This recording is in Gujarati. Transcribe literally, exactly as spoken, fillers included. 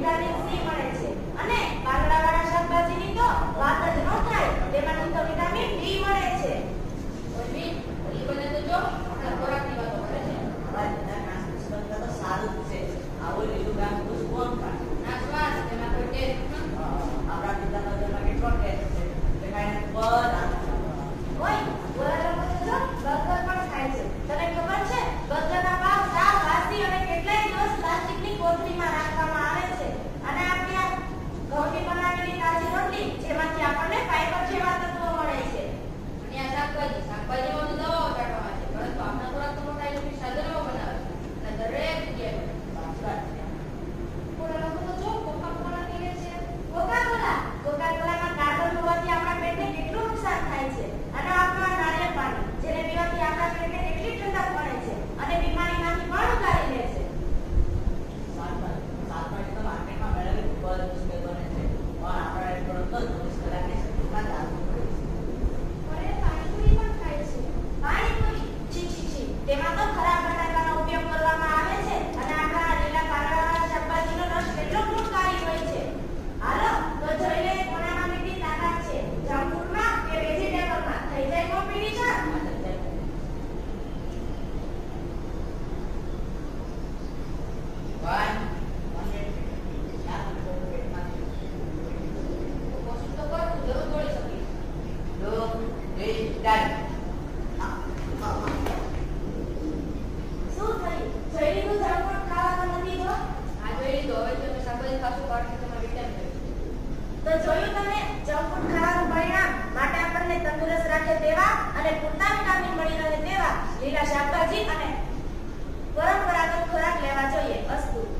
વિટામિન સી મળે છે અને પાંદડાવાળા શાકભાજીની તો વાત જ ન થાય, તેમાંથી તો વિટામિન ડી મળે છે. ઓલી ઓલી બને તો જો આપણા ખોરાકની વાતો કરે છે. અમારા ઘાસ પુષ્પા તો સારું જ છે. આવો લીલું ઘાસ પુષ્પ કોણ ખાય? નાશવાસ તેમાં કોઈ ટેસ્ટ નથી. આપણા પિતાના ઘરમાં કેટલો ટેસ્ટ છે તે ખાઈને બધા ઓય ઓલા લોકો તો જો બર્ગર પણ ખાય છે. તને ખબર છે બર્ગરના પાવ સાવ વાસી અને કેટલાય દિવસ પ્લાસ્ટિકની કોથળીમાં રાખવામાં આવે છે અને આપણે આ ઘઉંની બનાવેલી તાજી રોટલી જેમાંથી આપણને ફાઈબર જેવા તત્વો મળે છે. અને આ શાકભાજી શાકભાજીમાં તો દવાઓ છાંટવામાં આવે છે, પરંતુ આપણા ખોરાક તો મોટા ઇલેક્ટ્રિક સાધનો બનાવે છે અને દરેક જગ્યાએ ઓલા લોકો તો જો કોકા-કોલા પીવે છે. કોકા-કોલા કોકા-કોલામાં કાર્બન હોવાથી આપણા પેટને કેટલું નુકસાન થાય છે અને આપણું આ નારિયેળ પાણી જેને પીવાથી આપણા પેટને કેટલી ઠંડક મળે છે અને બીમારીમાંથી પણ ઉગારી લે છે. શાકભાજી તો માર્કેટમાં મેળવવી ખૂબ જ મુશ્કેલ બને છે, પણ આપણે થોડોક જ ચોવીસ કલાકની સબ્જીમાં જ રાખવું પડે છે. અરે પાણીપુરી પણ ખાય છે. પાણીપુરી છી છી છી તેમાં તો ખરાબ બટાકાનો ઉપયોગ કરવામાં આવે છે અને આપણા લીલા પાંદડાવાળા શાકભાજીનો રસ કેટલો ગુણકારી હોય છે. હાલો તો જોઈ લે કોનામાં કેટલી તાકાત છે, જંક ફૂડમાં કે વેજીટેબલમાં. થઈ જાય કોમ્પિટિશન. કોશિશ તો કર, તું જરૂર દોડી શકીશ. શું થયું? જોઈ લીધું જંક ફૂડ ખાવાનું નથી જો? આ જોઈ લીધું, હવે તમે શાકભાજી ખાશો તો આટલું તમારે વિટામિન તો જોયું તમે જંક ફૂડ ખાવાનું પરિણામ. માટે આપણને તંદુરસ્ત રાખે તેવા અને પૂરતા વિટામિન મળી રહે તેવા લીલા શાકભાજી અને પરંપરાગત ખોરાક લેવા જોઈએ. અસ્તુ.